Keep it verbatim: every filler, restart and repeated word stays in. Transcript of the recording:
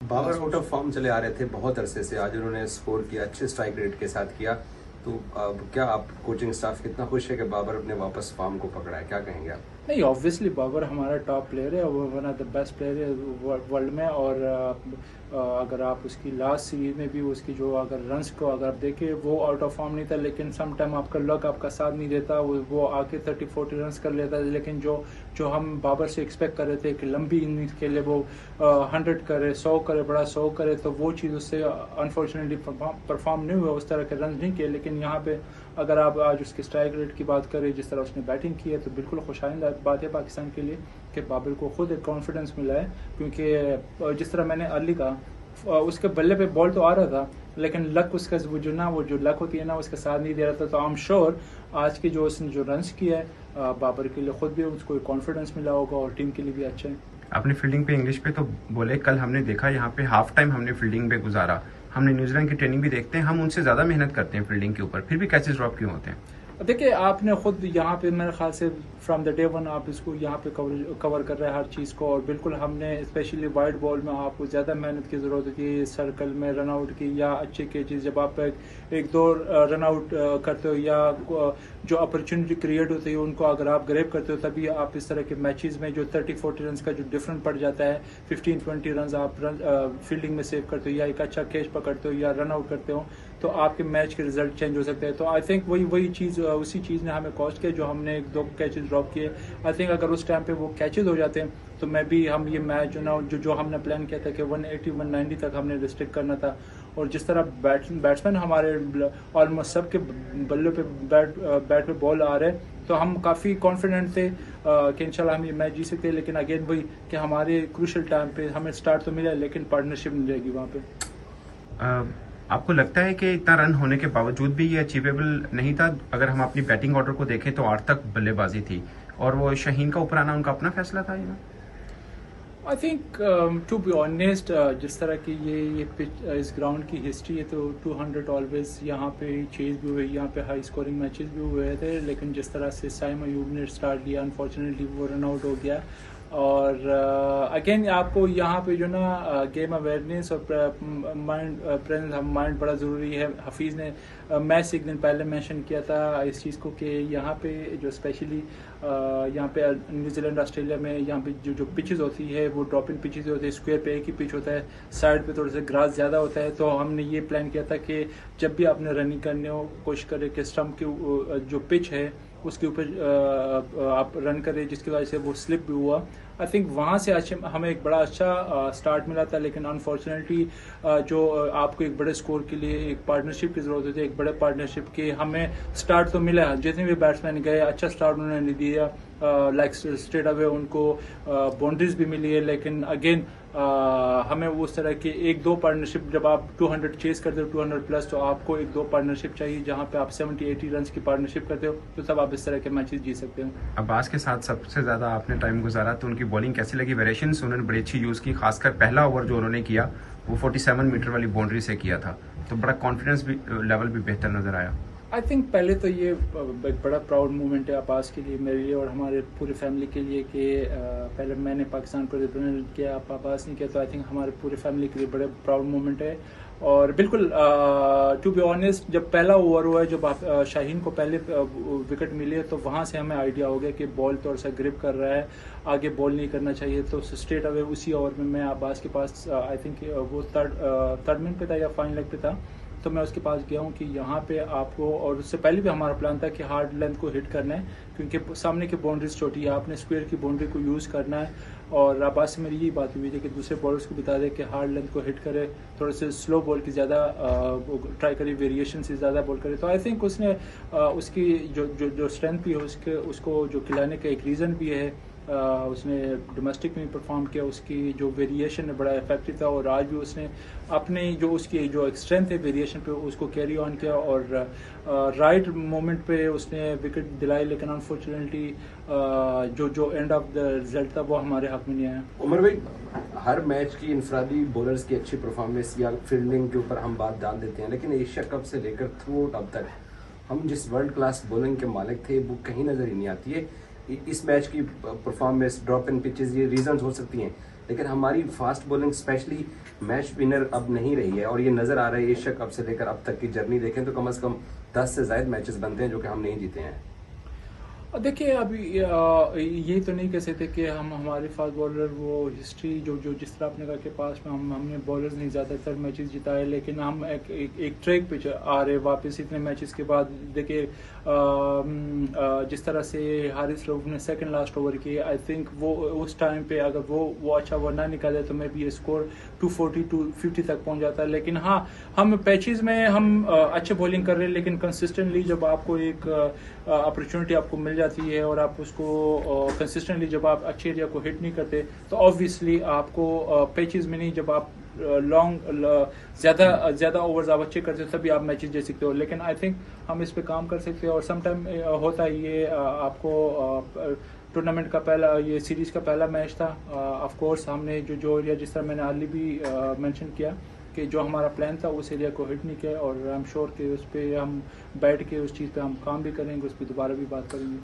Babar out of form चले आ रहे थे बहुत अरसे से, आज उन्होंने स्कोर किया, अच्छे स्ट्राइक रेट के साथ किया। तो अब क्या आप कोचिंग स्टाफ कितना खुश है कि बाबर ने वापस फॉर्म को पकड़ा है, क्या कहेंगे आप? नहीं, ऑब्वियसली बाबर हमारा टॉप प्लेयर है, वो one of the best player है वर्ल्ड में। और आ, अगर आप उसकी लास्ट सीरीज में भी उसकी जो अगर रन्स को अगर आप देखें, वो आउट ऑफ फॉर्म नहीं था, लेकिन सम टाइम आपका लक आपका साथ नहीं देता, वो, वो आके थर्टी फोर्टी रन्स कर लेता है। लेकिन जो जो हम बाबर से एक्सपेक्ट कर रहे थे कि लंबी इनिंग्स के लिए वो हंड्रेड करे, सौ करे, बड़ा सौ करे, तो वो चीज़ उससे अनफॉर्चुनेटली परफॉर्म नहीं हुआ, उस तरह के रन नहीं किए। लेकिन यहाँ पे अगर आप आज उसके स्ट्राइक रेट की बात करें, जिस तरह उसने बैटिंग की है, तो बिल्कुल खुशाइंदा बात है पाकिस्तान के लिए कि बाबर को खुद एक कॉन्फिडेंस मिला है। क्योंकि जिस तरह मैंने अर्ली कहा, उसके बल्ले पे बॉल तो आ रहा था, लेकिन लक उसका वो जो ना वो जो लक होती है ना, उसका साथ नहीं दे रहा था। तो आई एम श्योर आज के जो उसने जो रन्स किया है बाबर के लिए, खुद भी उसको कॉन्फिडेंस मिला होगा और टीम के लिए भी अच्छा है। अपनी फील्डिंग पे इंग्लिश पे तो बोले, कल हमने देखा यहाँ पे हाफ टाइम हमने फील्डिंग पे गुजारा। हमने न्यूजीलैंड की ट्रेनिंग भी देखते हैं, हम उनसे ज्यादा मेहनत करते हैं फील्डिंग के ऊपर, फिर भी कैचेस ड्रॉप क्यों होते हैं? देखिए, आपने खुद यहाँ पे मेरे ख्याल से फ्रॉम द डे वन आप इसको यहाँ पे कवर कवर कर रहे हैं हर चीज़ को। और बिल्कुल हमने स्पेशली वाइड बॉल में आपको ज़्यादा मेहनत की ज़रूरत होती है, सर्कल में रन आउट की या अच्छे कैचेस जब आप एक, एक दो रन आउट करते हो या जो अपॉर्चुनिटी क्रिएट होती है उनको अगर आप ग्रैब करते हो, तभी आप इस तरह के मैचेस में जो थर्टी फोर्टी रन का जो डिफरेंस पड़ जाता है, फिफ्टीन ट्वेंटी रन आप रन फील्डिंग में सेव करते हो या एक अच्छा कैच पकड़ते हो या रन आउट करते हो, तो आपके मैच के रिजल्ट चेंज हो सकते हैं। तो आई थिंक वही वही चीज़ उसी चीज़ ने हमें कॉस्ट किया, जो हमने एक दो कैचेस ड्रॉप किए। आई थिंक अगर उस टाइम पे वो कैचेस हो जाते हैं तो मैं भी हम ये मैच जो ना जो जो हमने प्लान किया था कि वन एटी वन नाइंटी तक हमने रिस्ट्रिक्ट करना था। और जिस तरह बैट बैट्समैन हमारे ऑलमोस्ट सबके बल्ले पे बैट बैट पे बॉल आ रहे, तो हम काफ़ी कॉन्फिडेंट थे कि इंशाल्लाह हम ये मैच जीत सकते हैं। लेकिन अगेन वही कि हमारे क्रूशल टाइम पे हमें स्टार्ट तो मिला, लेकिन पार्टनरशिप नहीं रहेगी वहाँ पे। uh... आपको लगता है कि इतना रन होने के बावजूद भी ये अचीवेबल नहीं था? अगर हम अपनी बैटिंग ऑर्डर को देखें तो आठ तक बल्लेबाजी थी और वो शाहीन का ऊपर आना उनका अपना फैसला था। ये I think to be honest, जिस तरह की ये ये पिच इस ग्राउंड की हिस्ट्री है, तो टू हंड्रेड ऑलवेज यहाँ पे चेज भी हुए, यहाँ पे हाई स्कोरिंग मैचेस भी हुए थे। लेकिन जिस तरह से साइम अयूब ने स्टार्ट लिया, अनफॉर्चुनेटली वो रन आउट हो गया। और अगेन uh, आपको यहाँ पे जो ना गेम अवेयरनेस और माइंड प्रेजेंस माइंड बड़ा ज़रूरी है। हफीज़ ने uh, मैच एक दिन पहले मेंशन किया था इस चीज़ को कि यहाँ पे जो स्पेशली uh, यहाँ पे न्यूजीलैंड ऑस्ट्रेलिया में यहाँ पे जो जो पिचेस होती है वो ड्रॉपिंग पिचेस होती है, स्क्वायर पे एक ही पिच होता है, साइड पे थोड़ा सा ग्रास ज़्यादा होता है। तो हमने ये प्लान किया था कि जब भी आपने रनिंग करने हो, कोशिश करें कि स्टम्प की जो पिच है उसके ऊपर आप रन करें, जिसकी वजह से वो स्लिप भी हुआ। आई थिंक वहाँ से अच्छे हमें एक बड़ा अच्छा स्टार्ट मिला था। लेकिन अनफॉर्चुनेटली जो आपको एक बड़े स्कोर के लिए एक पार्टनरशिप की ज़रूरत होती है, एक बड़े पार्टनरशिप के हमें स्टार्ट तो मिला, जितने भी बैट्समैन गए अच्छा स्टार्ट उन्होंने दिया, लाइक स्ट्रेट अवे उनको बाउंड्रीज भी मिली है। लेकिन अगेन हमें उस तरह के एक दो पार्टनरशिप, जब आप टू हंड्रेड चेस करते हो, टू हंड्रेड प्लस, तो आपको एक दो पार्टनरशिप चाहिए जहाँ पे आप सेवेंटी एटी रन की पार्टनरशिप करते हो, तो तब आप इस तरह के मैचेस जीत सकते हो। अब्बास के साथ सबसे ज़्यादा आपने टाइम गुजारा, तो उनकी बॉलिंग कैसी लगी? वेरिएशंस उन्होंने बड़ी अच्छी यूज़ की, खासकर पहला ओवर जो उन्होंने किया वो सैंतालीस मीटर वाली बाउंड्री से किया था, तो बड़ा कॉन्फिडेंस भी लेवल भी बेहतर नजर आया। आई थिंक पहले तो ये एक बड़ा प्राउड मोमेंट है अब्बास के लिए, मेरे लिए और हमारे पूरे फैमिली के लिए कि पहले मैंने पाकिस्तान को रिप्रेजेंट किया, आप अब्बास ने किया, तो आई थिंक हमारे पूरे फैमिली के लिए बड़े प्राउड मोमेंट है। और बिल्कुल टू बी ऑनेस्ट, जब पहला ओवर हुआ है, जब आप शाहीन को पहले विकेट मिली है, तो वहाँ से हमें आइडिया हो गया कि बॉल थोड़ा सा ग्रिप कर रहा है, आगे बॉल नहीं करना चाहिए। तो स्ट्रेट अवे उसी ओवर में मैं अब्बास के पास, आई थिंक वो थर्ड थर्ड मिनट पे था या फाइन लेग पे था, तो मैं उसके पास गया हूँ कि यहाँ पे आपको, और उससे पहले भी हमारा प्लान था कि हार्ड लेंथ को हिट करना है, क्योंकि सामने की बाउंड्रीज छोटी है, आपने स्क्वायर की बाउंड्री को यूज़ करना है। और अब्बास से मेरी यही बात हुई थी कि दूसरे बॉलर्स को बता दें कि हार्ड लेंथ को हिट करे, थोड़े से स्लो बॉल की ज़्यादा ट्राई करे, वेरिएशन से ज़्यादा बॉल करे। तो आई थिंक उसने आ, उसकी जो जो जो स्ट्रेंथ भी है उसके उसको जो खिलाने का एक रीज़न भी है। आ, उसने डोमेस्टिक में परफॉर्म किया, उसकी जो वेरिएशन है बड़ा इफेक्टिव था, और आज भी उसने अपने जो उसकी जो एक स्ट्रेंथ है वेरिएशन पे उसको कैरी ऑन किया, और राइट मोमेंट पे उसने विकेट दिलाई। लेकिन अनफॉर्चुनेटली जो जो एंड ऑफ द रिजल्ट था वो हमारे हक में नहीं आया। उमर भाई, हर मैच की इंफरादी बॉलर्स की अच्छी परफॉर्मेंस या फील्डिंग के ऊपर हम बात डाल देते हैं, लेकिन एशिया कप से लेकर थ्रू अब तक हम जिस वर्ल्ड क्लास बॉलिंग के मालिक थे वो कहीं नजर ही नहीं आती है। इस मैच की परफॉर्मेंस, ड्रॉप इन पिचेस, ये रीजंस हो सकती हैं, लेकिन हमारी fast bowling specially match winner अब नहीं रही है, और ये नज़र आ रहा है एशिया कप से लेकर अब तक की जर्नी देखें तो कम से कम दस से ज़ायद मैचेस बनते हैं जो कि हम नहीं जीते हैं। देखिए अभी ये तो नहीं कह सकते कि हम हमारे फास्ट बॉलर वो हिस्ट्री जो जो जिस तरह आपने कहा कि पास में हम हमने बॉलर्स नहीं ज़्यादातर मैचेस जिताए, लेकिन हम एक एक, एक ट्रैक पे आ रहे वापस इतने मैचेस के बाद। देखिए जिस तरह से हारिस रऊफ ने सेकंड लास्ट ओवर किए, आई थिंक वो उस टाइम पे अगर वो वो अच्छा ओवर ना निकाले तो मे बी ये score two forty to two तक पहुंच जाता है। लेकिन हाँ, हम पैचेस में हम अच्छे बॉलिंग कर रहे हैं, लेकिन कंसिस्टेंटली जब आपको एक अपॉर्चुनिटी आपको मिल जाती है और आप उसको कंसिस्टेंटली जब आप अच्छे एरिया को हिट नहीं करते तो ऑब्वियसली आपको पैचेस में नहीं, जब आप लॉन्ग ज़्यादा ज़्यादा ओवर्स आप अच्छे करते हो तभी आप मैचेस जीत सकते हो। लेकिन आई थिंक हम इस पे काम कर सकते हैं, और समटाइम होता है ये आपको टूर्नामेंट का पहला ये सीरीज़ का पहला मैच था। ऑफ कोर्स हमने जो जो एरिया जिस तरह मैंने अर्ली भी मेंशन किया कि जो हमारा प्लान था उस एरिया को हिट नहीं किया, और आई एम श्योर कि उस पर हम बैठ के उस चीज़ पे हम काम भी करेंगे, उस पर दोबारा भी बात करेंगे।